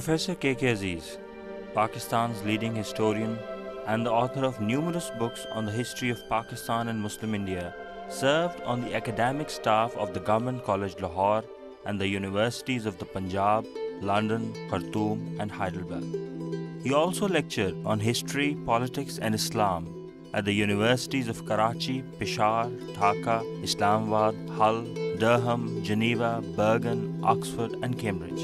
Professor K K Aziz, Pakistan's leading historian and the author of numerous books on the history of Pakistan and Muslim India, served on the academic staff of the Government College Lahore and the universities of the Punjab, London, Khartoum and Heidelberg. He also lectured on history, politics and Islam at the universities of Karachi, Peshawar, Dhaka, Islamabad, Hull, Durham, Geneva, Bergen, Oxford and Cambridge.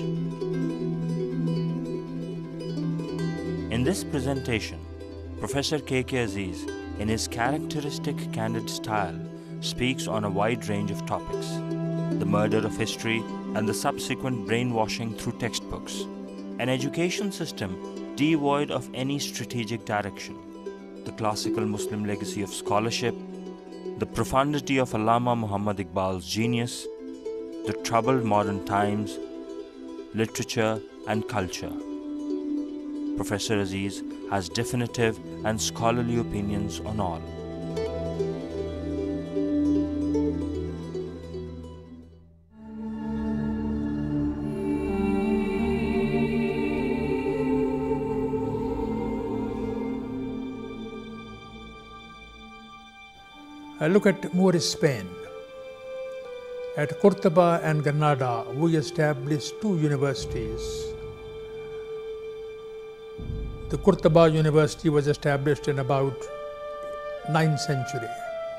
In this presentation, Professor K K Aziz, in his characteristic candid style, speaks on a wide range of topics: the murder of history and the subsequent brainwashing through textbooks, an education system devoid of any strategic direction, the classical Muslim legacy of scholarship, the profundity of Allama Muhammad Iqbal's genius, the troubled modern times, literature and culture. Professor Aziz has definitive and scholarly opinions on all. I look at Moorish Spain. At Cordoba and Granada, we established two universities. The Cordoba University was established in about 9th century.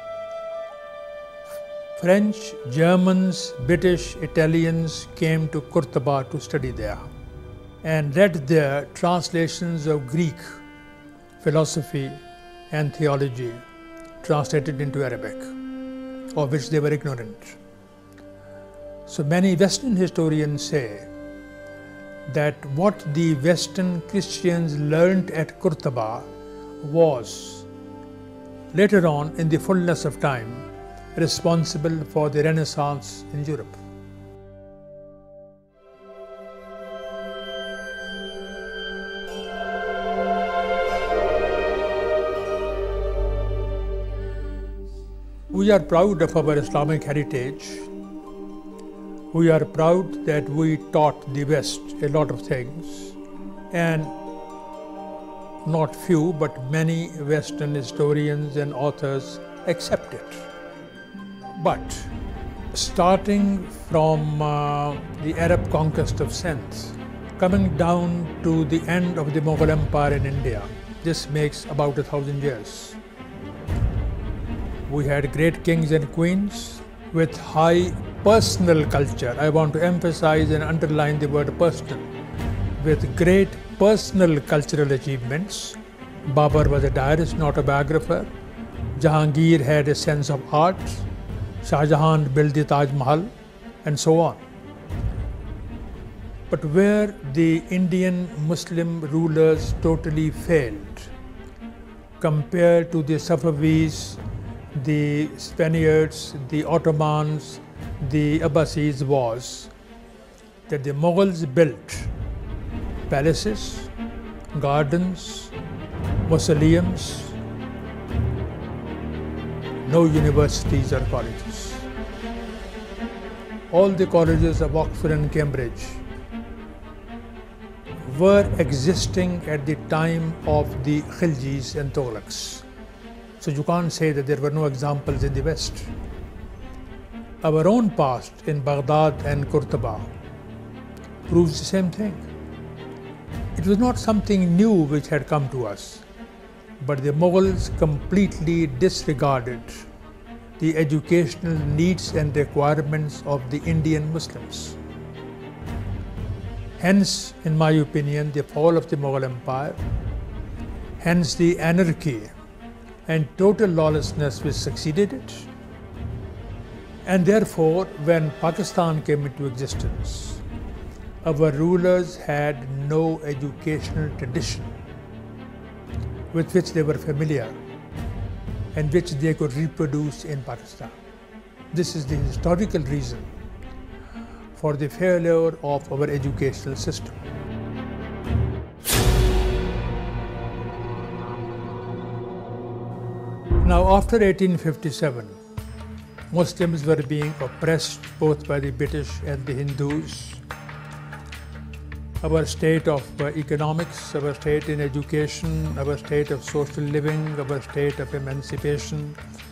French, Germans, British, Italians came to Cordoba to study there and read there translations of Greek philosophy and theology translated into Arabic, of which they were ignorant. So many Western historians say that what the Western Christians learned at Cordoba was, later on in the fullness of time, responsible for the Renaissance in Europe. We are proud of our Islamic heritage. We are proud that we taught the West a lot of things, and not few but many Western historians and authors accept it. But starting from the Arab conquest of Sindh, coming down to the end of the Mughal Empire in India, this makes about 1,000 years. We had great kings and queens with high personal culture. I want to emphasize and underline the word personal. With great personal cultural achievements. Babur was a diarist, not a biographer. Jahangir had a sense of art. Shah Jahan built the Taj Mahal, and so on. But where the Indian Muslim rulers totally failed compared to the Safavis, the Spaniards, the Ottomans, the Abbasids, was that the Mughals built palaces, gardens, mausoleums, no universities or colleges. All the colleges of Oxford and Cambridge were existing at the time of the Khiljis and Tughlaqs. So you can't say that there were no examples in the West. Our own past in Baghdad and Cordoba proves the same thing. It was not something new which had come to us, but the Mughals completely disregarded the educational needs and requirements of the Indian Muslims. Hence, in my opinion, the fall of the Mughal Empire, hence the anarchy and total lawlessness which succeeded it. And therefore, when Pakistan came into existence, our rulers had no educational tradition with which they were familiar and which they could reproduce in Pakistan. This is the historical reason for the failure of our educational system. Now, after 1857, Muslims were being oppressed both by the British and the Hindus. our state of economics, our state in education, our state of social living, our state of emancipation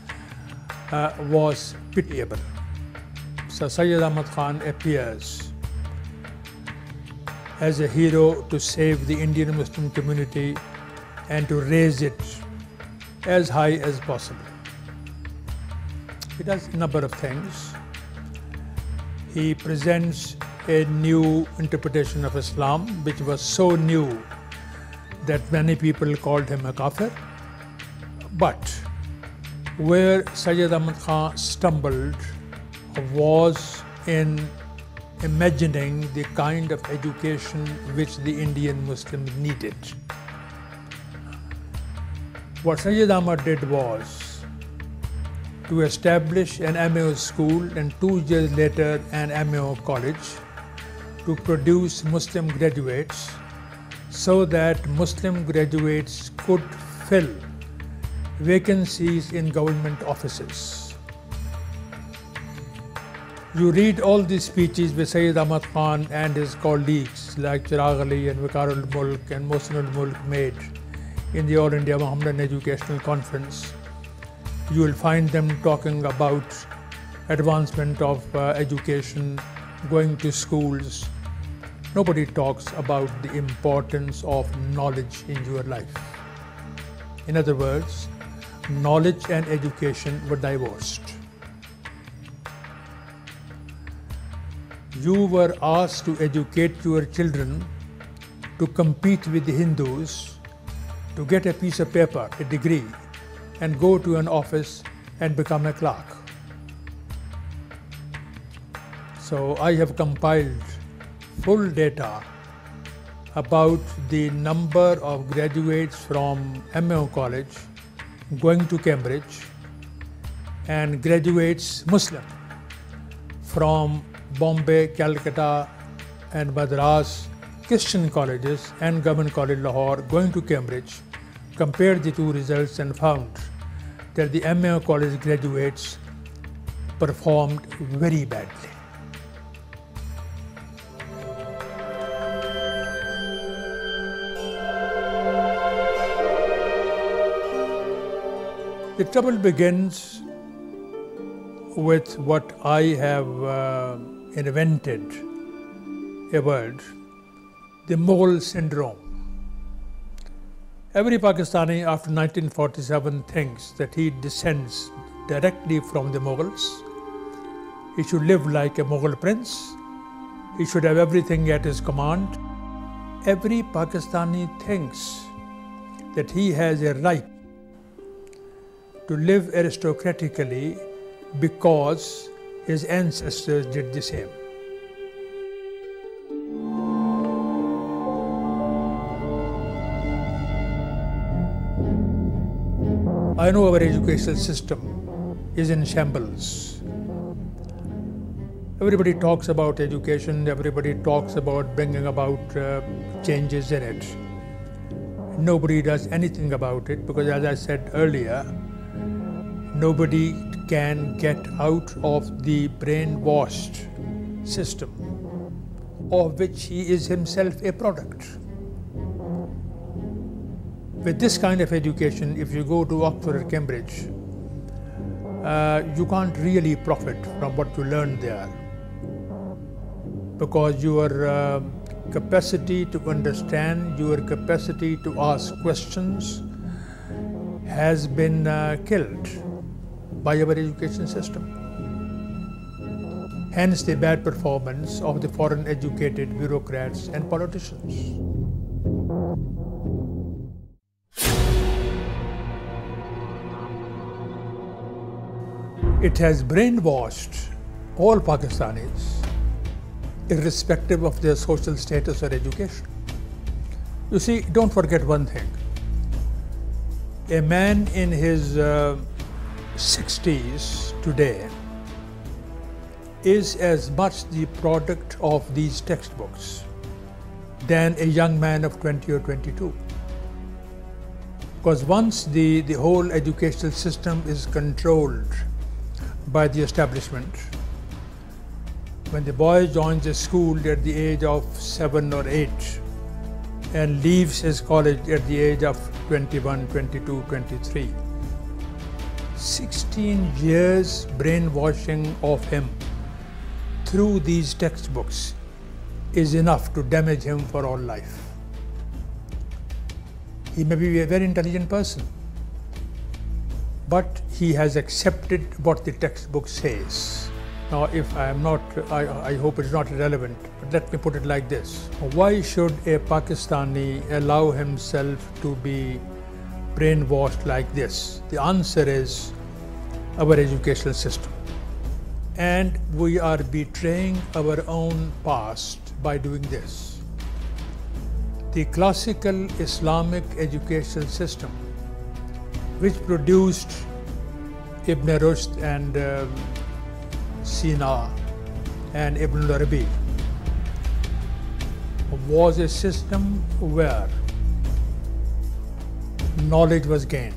was pitiable. So Sayyid Ahmad Khan appears as a hero to save the Indian Muslim community and to raise it as high as possible. He does a number of things. He presents a new interpretation of Islam, which was so new that many people called him a kafir. But where Sayyid Ahmad Khan stumbled was in imagining the kind of education which the Indian Muslims needed. What Sayyid Ahmad did was to establish an MAO school and 2 years later an MAO college to produce Muslim graduates so that Muslim graduates could fill vacancies in government offices. You read all these speeches which Sayyid Ahmad Khan and his colleagues like Chirag Ali and Vikarul Mulk and Mohsinul Mulk made in the All India Mohammedan Educational Conference. You will find them talking about advancement of education, going to schools. Nobody talks about the importance of knowledge in your life. In other words, knowledge and education were divorced. You were asked to educate your children to compete with the Hindus, to get a piece of paper, a degree, and go to an office and become a clerk. So I have compiled full data about the number of graduates from MAO College going to Cambridge and graduates Muslim from Bombay, Calcutta and Madras Christian colleges and Government College Lahore going to Cambridge, compared the two results and found that the MAO College graduates performed very badly. The trouble begins with what I have invented a word, the Mughal syndrome. Every Pakistani after 1947 thinks that he descends directly from the Mughals. He should live like a Mughal prince. He should have everything at his command. Every Pakistani thinks that he has a right to live aristocratically because his ancestors did the same. I know our educational system is in shambles. Everybody talks about education, everybody talks about bringing about changes in it. Nobody does anything about it because, as I said earlier, nobody can get out of the brainwashed system of which he is himself a product. With this kind of education, if you go to Oxford or Cambridge, you can't really profit from what you learn there, because your capacity to understand, your capacity to ask questions has been killed by our education system. Hence the bad performance of the foreign educated bureaucrats and politicians. It has brainwashed all Pakistanis, irrespective of their social status or education. You see, don't forget one thing. A man in his 60s today is as much the product of these textbooks than a young man of 20 or 22. Because once the whole educational system is controlled by the establishment, When the boy joins a school at the age of 7 or 8 and leaves his college at the age of 21, 22, 23, 16 years brainwashing of him through these textbooks is enough to damage him for all life. He may be a very intelligent person, but he has accepted what the textbook says. Now, if I am not, I hope it's not irrelevant, but let me put it like this. Why should a Pakistani allow himself to be brainwashed like this? The answer is our educational system. And we are betraying our own past by doing this. The classical Islamic educational system, which produced Ibn Rushd and Sina and Ibn Arabi, was a system where knowledge was gained.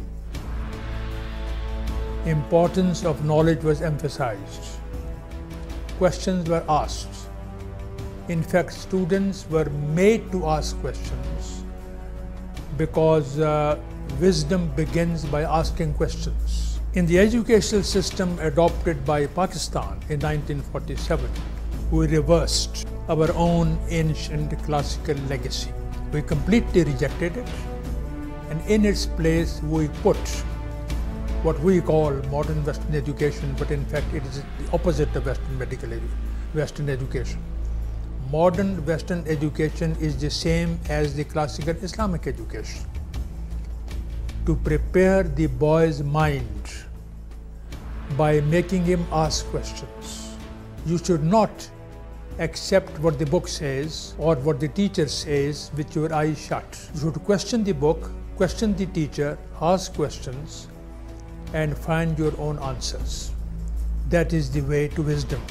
Importance of knowledge was emphasized. Questions were asked. In fact, students were made to ask questions because wisdom begins by asking questions. In the educational system adopted by Pakistan in 1947, we reversed our own ancient classical legacy. We completely rejected it, and in its place we put what we call modern Western education, but in fact it is the opposite of Western education. Modern Western education is the same as the classical Islamic education. To prepare the boy's mind by making him ask questions. You should not accept what the book says or what the teacher says with your eyes shut. You should question the book, question the teacher, ask questions, and find your own answers. That is the way to wisdom.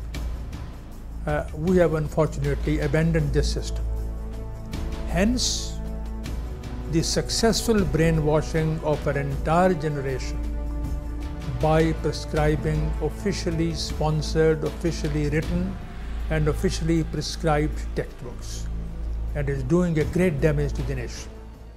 We have unfortunately abandoned this system. Hence, the successful brainwashing of an entire generation by prescribing officially sponsored, officially written, and officially prescribed textbooks, and is doing a great damage to the nation.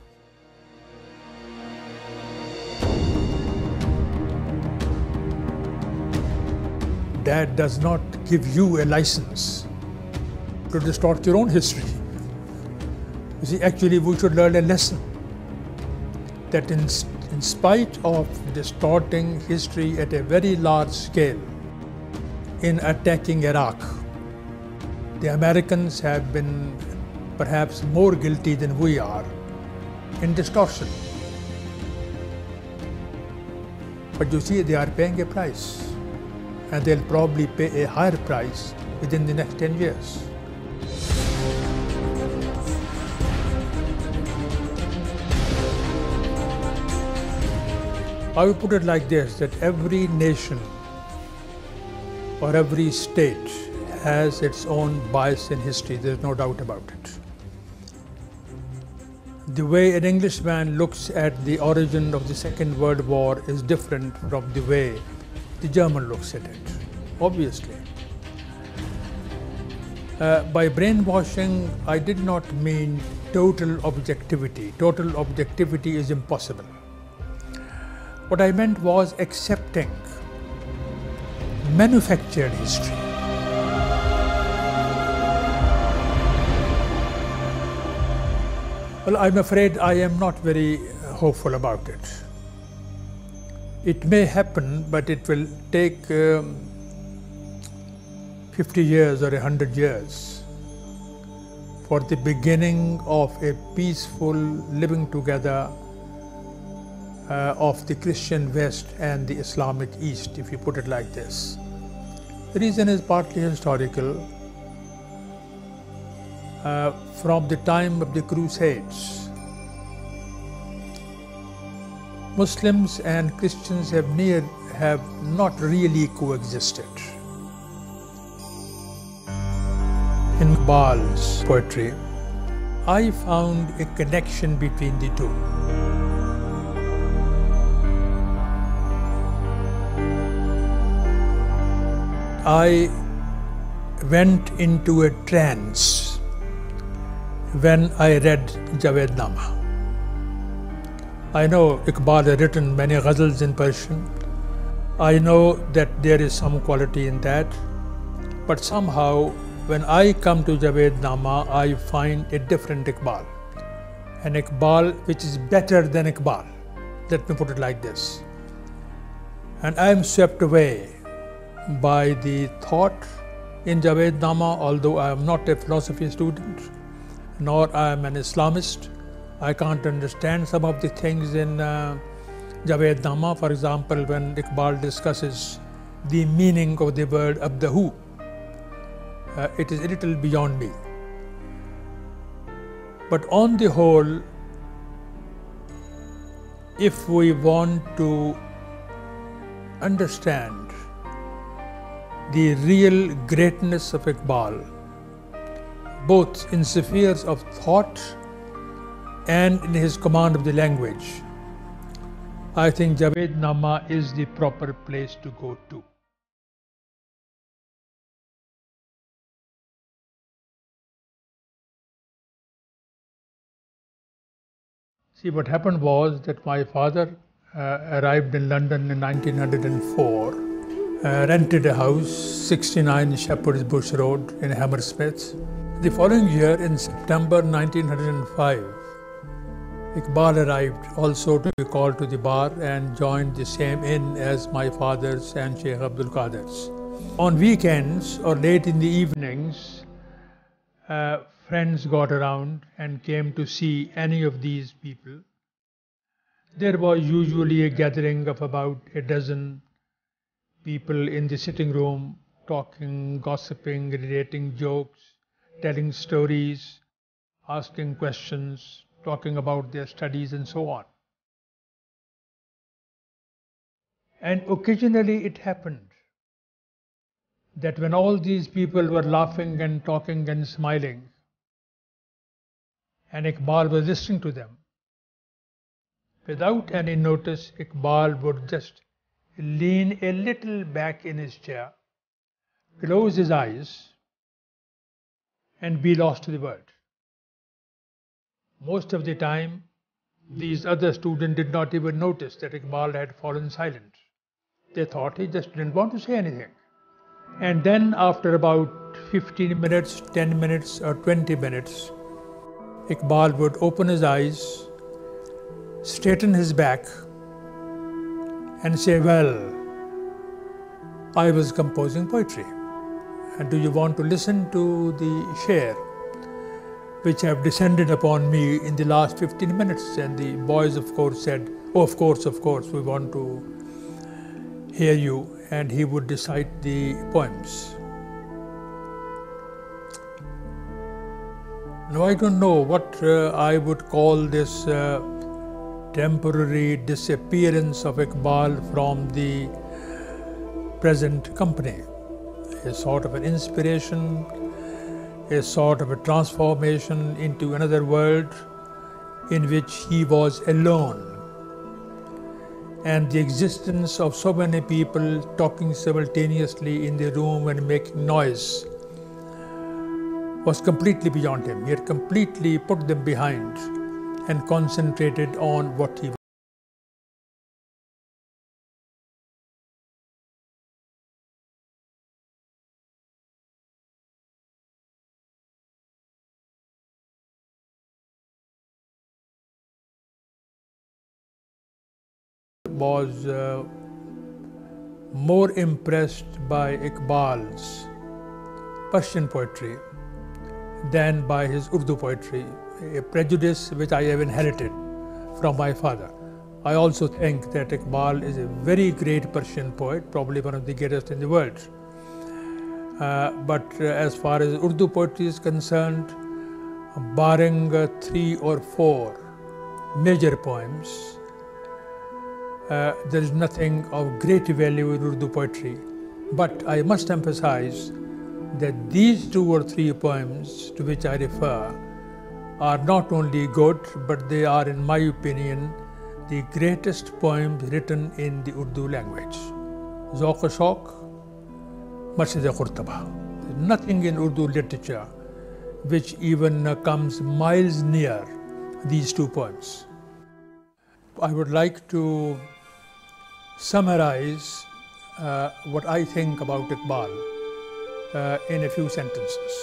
That does not give you a license to distort your own history. You see, actually we should learn a lesson that in spite of distorting history at a very large scale in attacking Iraq, the Americans have been perhaps more guilty than we are in distortion. But you see, they are paying a price, and they'll probably pay a higher price within the next 10 years. I would put it like this, that every nation or every state has its own bias in history, there's no doubt about it. The way an Englishman looks at the origin of the Second World War is different from the way the German looks at it, obviously. By brainwashing, I did not mean total objectivity. Total objectivity is impossible. What I meant was accepting manufactured history. Well, I'm afraid I am not very hopeful about it. It may happen, but it will take 50 years or 100 years for the beginning of a peaceful living together of the Christian West and the Islamic East, if you put it like this. The reason is partly historical. From the time of the Crusades, Muslims and Christians have not really coexisted. In Iqbal's poetry, I found a connection between the two. I went into a trance when I read Javednama. I know Iqbal had written many ghazals in Persian. I know that there is some quality in that, but somehow when I come to Javednama, I find a different Iqbal, an Iqbal which is better than Iqbal. Let me put it like this. And I am swept away by the thought in Javednama, although I am not a philosophy student, nor I am an Islamist. I can't understand some of the things in Javednama. For example, when Iqbal discusses the meaning of the word abdahu, it is a little beyond me. But on the whole, if we want to understand the real greatness of Iqbal, both in spheres of thought and in his command of the language, I think Javednama is the proper place to go to. See, what happened was that my father arrived in London in 1904, rented a house, 69 Shepherd's Bush Road in Hammersmith. The following year, in September 1905, Iqbal arrived also to be called to the bar and joined the same inn as my father's and Sheikh Abdul Qadir's. On weekends or late in the evenings, friends got around and came to see any of these people. There was usually a gathering of about a dozen people in the sitting room, talking, gossiping, relating jokes, telling stories, asking questions, talking about their studies and so on. And occasionally it happened that when all these people were laughing and talking and smiling, and Iqbal was listening to them, without any notice, Iqbal would just lean a little back in his chair, close his eyes, and be lost to the world. Most of the time, these other students did not even notice that Iqbal had fallen silent. They thought he just didn't want to say anything. And then after about 15 minutes, 10 minutes or 20 minutes, Iqbal would open his eyes, straighten his back and say, "Well, I was composing poetry. And do you want to listen to the share which have descended upon me in the last 15 minutes? And the boys, of course, said, "Oh, of course, we want to hear you." And he would recite the poems. Now, I don't know what I would call this temporary disappearance of Iqbal from the present company. A sort of an inspiration, a sort of a transformation into another world in which he was alone. And the existence of so many people talking simultaneously in the room and making noise was completely beyond him. He had completely put them behind and concentrated on what he was more impressed by Iqbal's Persian poetry than by his Urdu poetry, a prejudice which I have inherited from my father. I also think that Iqbal is a very great Persian poet, probably one of the greatest in the world. But as far as Urdu poetry is concerned, barring 3 or 4 major poems, there is nothing of great value in Urdu poetry. But I must emphasize that these 2 or 3 poems to which I refer are not only good, but they are, in my opinion, the greatest poems written in the Urdu language. Zauq-o-Shauq, Masjid-e-Qurtaba. There is nothing in Urdu literature which even comes miles near these two poems. I would like to summarize what I think about Iqbal in a few sentences.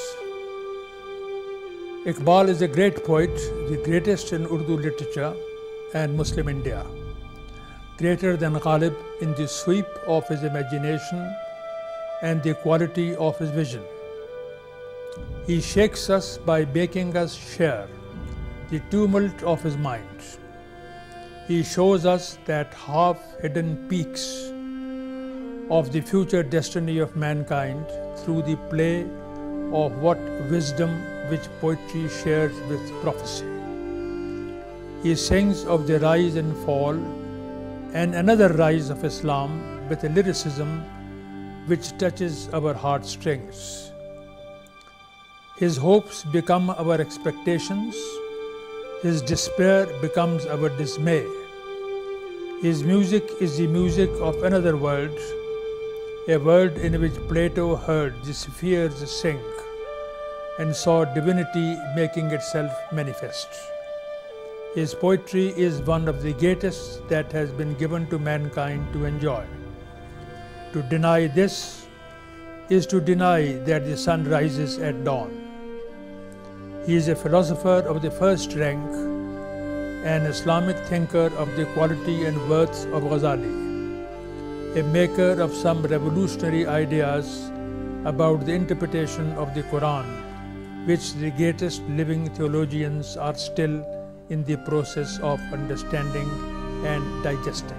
Iqbal is a great poet, the greatest in Urdu literature and Muslim India, greater than Ghalib in the sweep of his imagination and the quality of his vision. He shakes us by making us share the tumult of his mind. He shows us that half-hidden peaks of the future destiny of mankind through the play of what wisdom which poetry shares with prophecy. He sings of the rise and fall and another rise of Islam with a lyricism which touches our heartstrings. His hopes become our expectations. His despair becomes our dismay. His music is the music of another world, a world in which Plato heard the spheres sing and saw divinity making itself manifest. His poetry is one of the greatest that has been given to mankind to enjoy. To deny this is to deny that the sun rises at dawn. He is a philosopher of the first rank, an Islamic thinker of the quality and worth of Ghazali, a maker of some revolutionary ideas about the interpretation of the Quran, which the greatest living theologians are still in the process of understanding and digesting.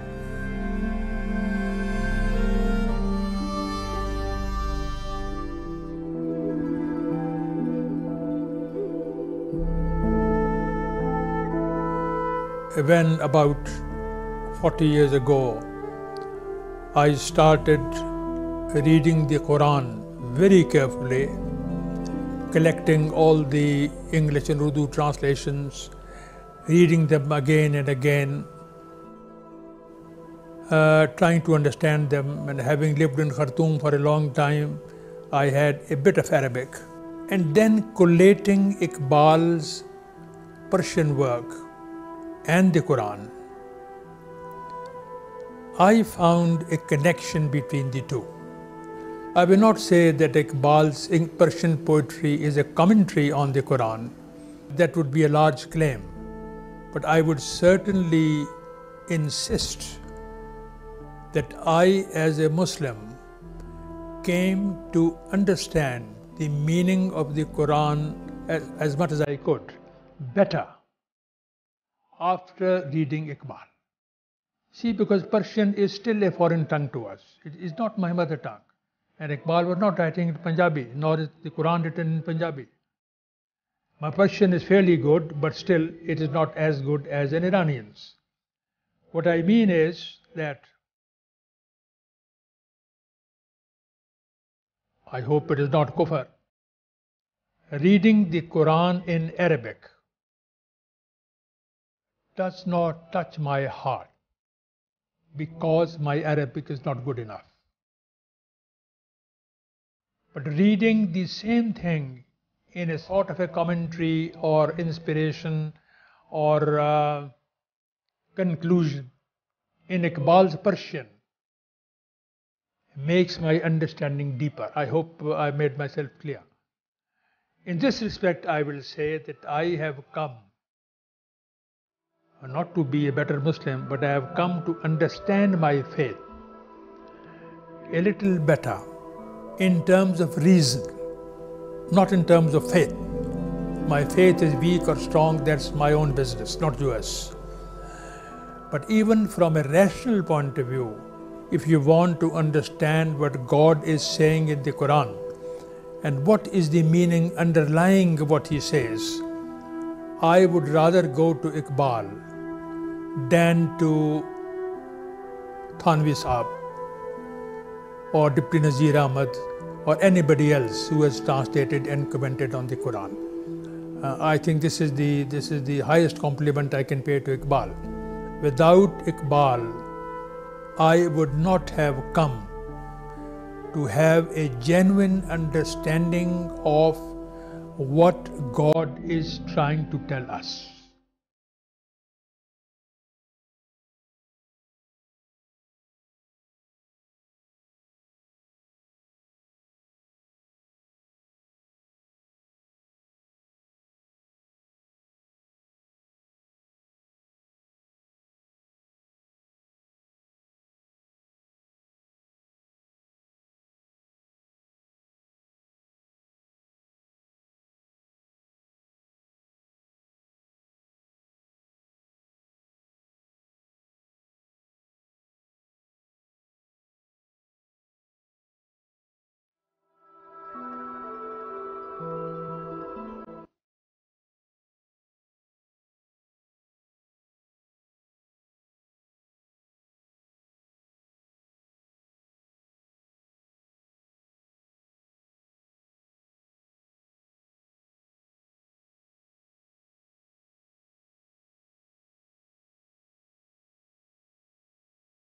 When about 40 years ago, I started reading the Quran very carefully, collecting all the English and Urdu translations, reading them again and again, trying to understand them, and having lived in Khartoum for a long time, I had a bit of Arabic. And then collating Iqbal's Persian work and the Quran, I found a connection between the two. I will not say that Iqbal's Persian poetry is a commentary on the Quran. That would be a large claim. But I would certainly insist that I, as a Muslim, came to understand the meaning of the Quran as much as I could, better, after reading Iqbal. See, because Persian is still a foreign tongue to us. It is not my mother tongue. And Iqbal was not writing in Punjabi, nor is the Quran written in Punjabi. My Persian is fairly good, but still it is not as good as an Iranian's. What I mean is that I hope it is not kufr. Reading the Quran in Arabic does not touch my heart because my Arabic is not good enough. But reading the same thing in a sort of a commentary or inspiration or conclusion in Iqbal's Persian makes my understanding deeper. I hope I made myself clear. In this respect, I will say that I have come not to be a better Muslim, but I have come to understand my faith a little better in terms of reason, not in terms of faith. My faith is weak or strong, that's my own business, not yours. But even from a rational point of view, if you want to understand what God is saying in the Quran and what is the meaning underlying what He says, I would rather go to Iqbal than to Thanvi Saab or Dipti Nazir Ahmad or anybody else who has translated and commented on the Quran. I think this is the highest compliment I can pay to Iqbal. Without Iqbal, I would not have come to have a genuine understanding of what God is trying to tell us.